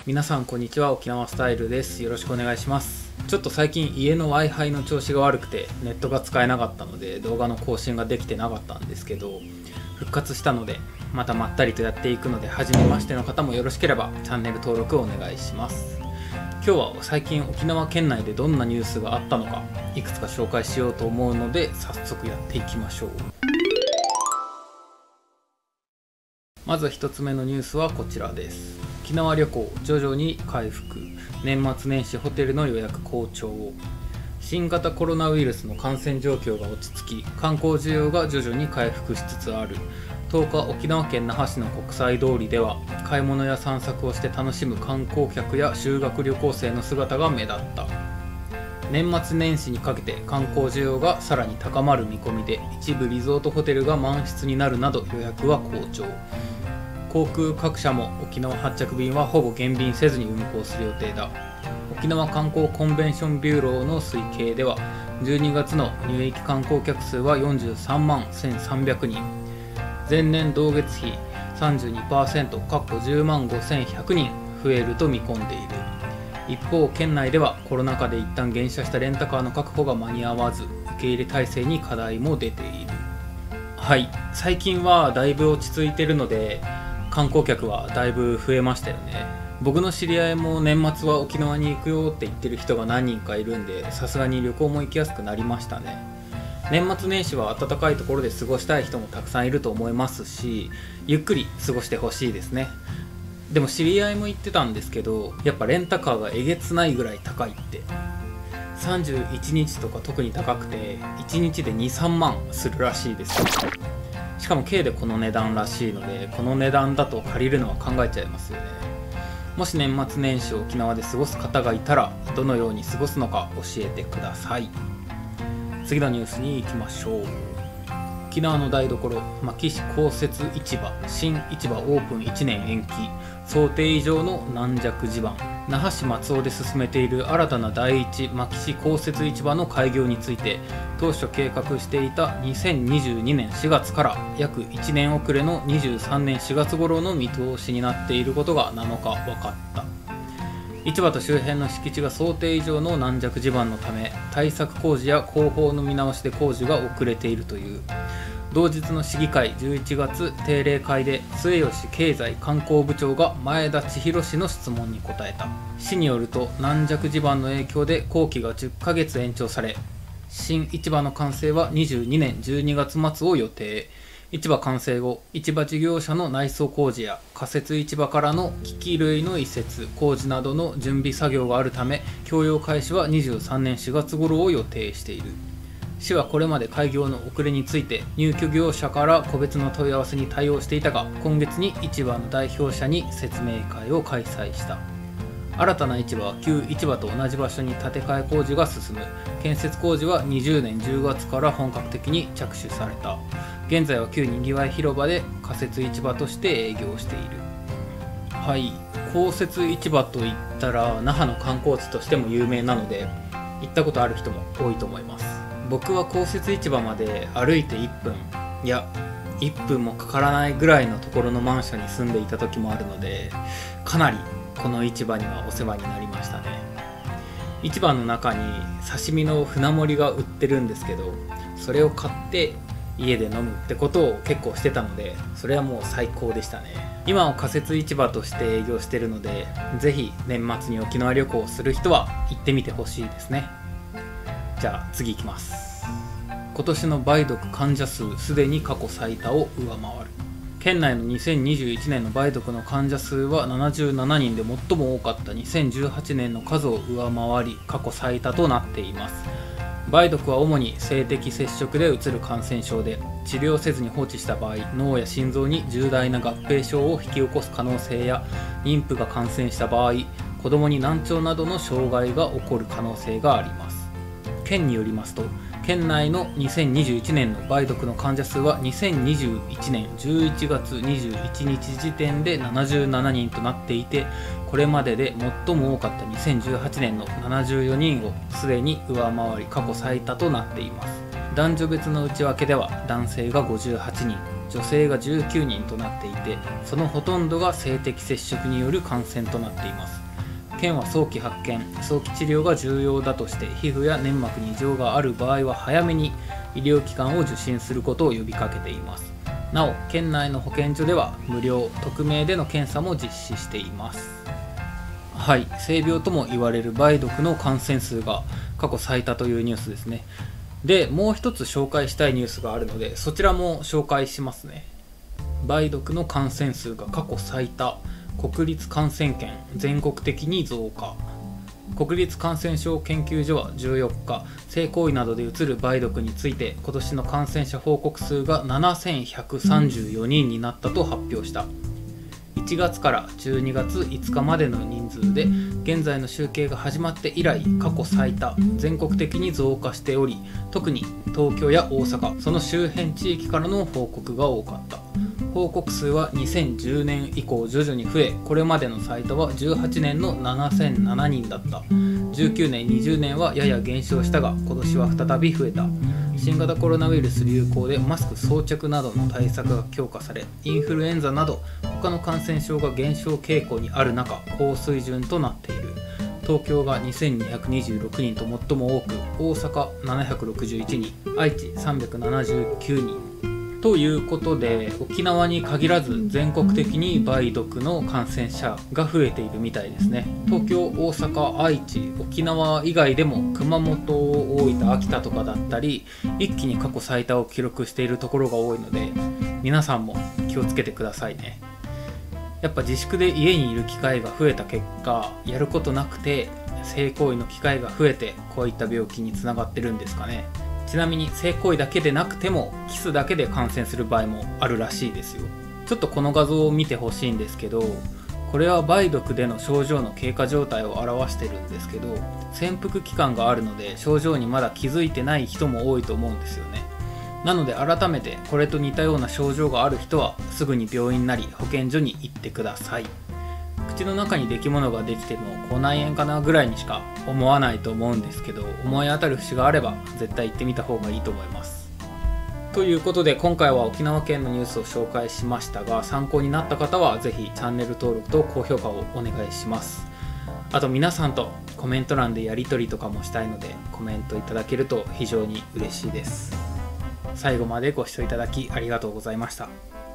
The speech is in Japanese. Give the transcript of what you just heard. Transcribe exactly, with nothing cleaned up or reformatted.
皆さんこんにちは、沖縄スタイルです。よろしくお願いします。ちょっと最近家の Wi-Fi の調子が悪くてネットが使えなかったので動画の更新ができてなかったんですけど、復活したのでまたまったりとやっていくので、初めましての方もよろしければチャンネル登録をお願いします。今日は最近沖縄県内でどんなニュースがあったのかいくつか紹介しようと思うので、早速やっていきましょう。まずひとつめのニュースはこちらです。沖縄旅行徐々に回復、年末年始ホテルの予約好調。新型コロナウイルスの感染状況が落ち着き、観光需要が徐々に回復しつつある。とおか、沖縄県那覇市の国際通りでは買い物や散策をして楽しむ観光客や修学旅行生の姿が目立った。年末年始にかけて観光需要がさらに高まる見込みで、一部リゾートホテルが満室になるなど予約は好調。航空各社も沖縄発着便はほぼ減便せずに運航する予定だ。沖縄観光コンベンションビューローの推計では、じゅうにがつの入域観光客数はよんじゅうさんまんせんさんびゃくにん、前年同月比 さんじゅうにパーセント、じゅうまんごせんひゃくにん増えると見込んでいる。一方、県内ではコロナ禍で一旦減車したレンタカーの確保が間に合わず、受け入れ体制に課題も出ている。はい、最近はだいぶ落ち着いているので観光客はだいぶ増えましたよね。僕の知り合いも年末は沖縄に行くよって言ってる人が何人かいるんで、さすがに旅行も行きやすくなりましたね。年末年始は暖かいところで過ごしたい人もたくさんいると思いますし、ゆっくり過ごしてほしいですね。でも知り合いも言ってたんですけど、やっぱレンタカーがえげつないぐらい高いって。さんじゅういちにちとか特に高くていちにちでにさんまんするらしいです。しかも軽でこの値段らしいので、この値段だと借りるのは考えちゃいますよね。もし年末年始を沖縄で過ごす方がいたら、どのように過ごすのか教えてください。次のニュースに行きましょう。沖縄の台所、牧志公設市場、新市場オープンいちねん延期、想定以上の軟弱地盤。那覇市松尾で進めている新たな第一牧志公設市場の開業について、当初計画していたにせんにじゅうにねんしがつから約いちねん遅れのにじゅうさんねんしがつ頃の見通しになっていることがなのか分かった。市場と周辺の敷地が想定以上の軟弱地盤のため、対策工事や工法の見直しで工事が遅れているという。同日の市議会じゅういちがつ定例会で、末吉経済観光部長が前田千尋氏の質問に答えた。市によると、軟弱地盤の影響で工期がじゅっかげつ延長され、新市場の完成はにじゅうにねんじゅうにがつまつを予定。市場完成後、市場事業者の内装工事や仮設市場からの機器類の移設、工事などの準備作業があるため、供用開始はにじゅうさんねんしがつ頃を予定している。市はこれまで開業の遅れについて入居業者から個別の問い合わせに対応していたが、今月に市場の代表者に説明会を開催した。新たな市場は旧市場と同じ場所に建て替え工事が進む。建設工事はにじゅうねんじゅうがつから本格的に着手された。現在は旧にぎわい広場で仮設市場として営業している。はい、公設市場といったら那覇の観光地としても有名なので、行ったことある人も多いと思います。僕は公設市場まで歩いていっぷん、いやいっぷんもかからないぐらいのところのマンションに住んでいた時もあるので、かなりこの市場にはお世話になりましたね。市場の中に刺身の船盛りが売ってるんですけど、それを買って家で飲むってことを結構してたので、それはもう最高でしたね。今は仮設市場として営業してるので、ぜひ年末に沖縄旅行をする人は行ってみてほしいですね。じゃあ次行きます。今年の梅毒患者数すでに過去最多を上回る。県内のにせんにじゅういちねんの梅毒の患者数はななじゅうななにんで最も多かったにせんじゅうはちねんの数を上回り、過去最多となっています。梅毒は主に性的接触でうつる感染症で、治療せずに放置した場合、脳や心臓に重大な合併症を引き起こす可能性や、妊婦が感染した場合、子供に難聴などの障害が起こる可能性があります。県によりますと、県内のにせんにじゅういちねんの梅毒の患者数はにせんにじゅういちねんじゅういちがつにじゅういちにち時点でななじゅうななにんとなっていて、これまでで最も多かったにせんじゅうはちねんのななじゅうよにんをすでに上回り、過去最多となっています。男女別の内訳では男性がごじゅうはちにん、 女性がじゅうきゅうにんとなっていて、そのほとんどが性的接触による感染となっています。県は早期発見、早期治療が重要だとして、皮膚や粘膜に異常がある場合は早めに医療機関を受診することを呼びかけています。なお、県内の保健所では無料匿名での検査も実施しています。はい、性病とも言われる梅毒の感染数が過去最多というニュースですね。で、もう一つ紹介したいニュースがあるので、そちらも紹介しますね。梅毒の感染数が過去最多、国立感染研全国的に増加。国立感染症研究所はじゅうよっか、性行為などでうつる梅毒について今年の感染者報告数がななせんひゃくさんじゅうよにんになったと発表した。いちがつからじゅうにがついつかまでの人数で、現在の集計が始まって以来過去最多、全国的に増加しており、特に東京や大阪、その周辺地域からの報告が多かった。報告数はにせんじゅうねん以降徐々に増え、これまでの最多はじゅうはちねんのななせんななにんだった。じゅうきゅうねん、にじゅうねんはやや減少したが、今年は再び増えた。新型コロナウイルス流行でマスク装着などの対策が強化され、インフルエンザなど他の感染症が減少傾向にある中、高水準となっている。東京がにせんにひゃくにじゅうろくにんと最も多く、大阪ななひゃくろくじゅういちにん、愛知さんびゃくななじゅうきゅうにん。ということで、沖縄に限らず全国的に梅毒の感染者が増えているみたいですね。東京、大阪、愛知、沖縄以外でも熊本、大分、秋田とかだったり、一気に過去最多を記録しているところが多いので、皆さんも気をつけてくださいね。やっぱ自粛で家にいる機会が増えた結果、やることなくて性行為の機会が増えて、こういった病気につながってるんですかね。ちなみに性行為だけでなくてもキスだけで感染する場合もあるらしいですよ。ちょっとこの画像を見てほしいんですけど、これは梅毒での症状の経過状態を表してるんですけど、潜伏期間があるので症状にまだ気づいてない人も多いと思うんですよね。なので改めて、これと似たような症状がある人はすぐに病院なり保健所に行ってください。口の中にできものができても口内炎かなぐらいにしか思わないと思うんですけど、思い当たる節があれば絶対行ってみた方がいいと思います。ということで、今回は沖縄県のニュースを紹介しましたが、参考になった方はぜひチャンネル登録と高評価をお願いします。あと皆さんとコメント欄でやり取りとかもしたいので、コメントいただけると非常に嬉しいです。最後までご視聴いただきありがとうございました。